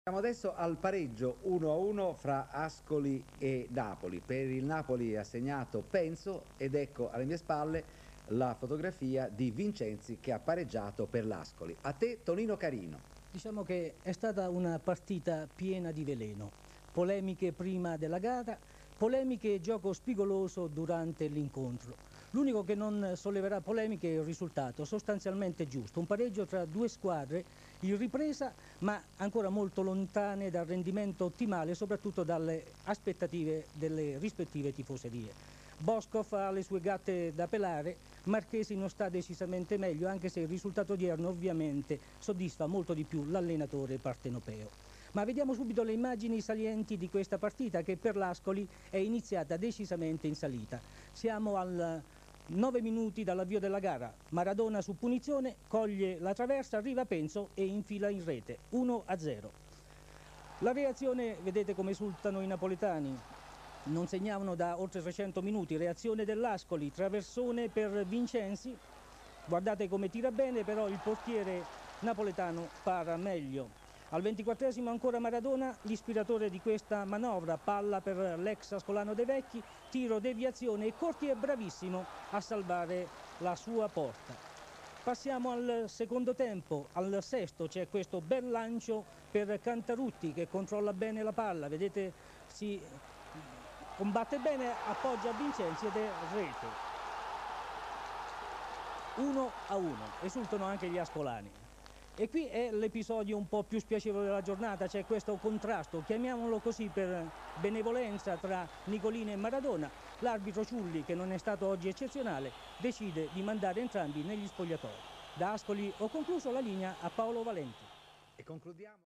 Siamo adesso al pareggio 1-1 fra Ascoli e Napoli. Per il Napoli ha segnato Penso ed ecco alle mie spalle la fotografia di Vincenzi che ha pareggiato per l'Ascoli. A te Tonino Carino. Diciamo che è stata una partita piena di veleno, polemiche prima della gara, polemiche e gioco spigoloso durante l'incontro. L'unico che non solleverà polemiche è il risultato, sostanzialmente giusto, un pareggio tra due squadre in ripresa ma ancora molto lontane dal rendimento ottimale, soprattutto dalle aspettative delle rispettive tifoserie. Boscov ha le sue gatte da pelare, Marchesi non sta decisamente meglio, anche se il risultato odierno ovviamente soddisfa molto di più l'allenatore partenopeo. Ma vediamo subito le immagini salienti di questa partita che per l'Ascoli è iniziata decisamente in salita. Siamo al 9 minuti dall'avvio della gara, Maradona su punizione, coglie la traversa, arriva Penso e infila in rete, 1-0. La reazione, vedete come esultano i napoletani, non segnavano da oltre 300 minuti, reazione dell'Ascoli, traversone per Vincenzi, guardate come tira bene, però il portiere napoletano para meglio. Al 24esimo ancora Maradona, l'ispiratore di questa manovra, palla per l'ex Ascolano dei Vecchi, tiro, deviazione e Corti è bravissimo a salvare la sua porta. Passiamo al secondo tempo, al sesto c'è questo bel lancio per Cantarutti che controlla bene la palla, vedete si combatte bene, appoggia Vincenzi ed è rete. 1-1, esultano anche gli ascolani. E qui è l'episodio un po' più spiacevole della giornata, c'è questo contrasto, chiamiamolo così per benevolenza, tra Nicolini e Maradona. L'arbitro Ciulli, che non è stato oggi eccezionale, decide di mandare entrambi negli spogliatoi. Da Ascoli ho concluso, la linea a Paolo Valenti. E concludiamo.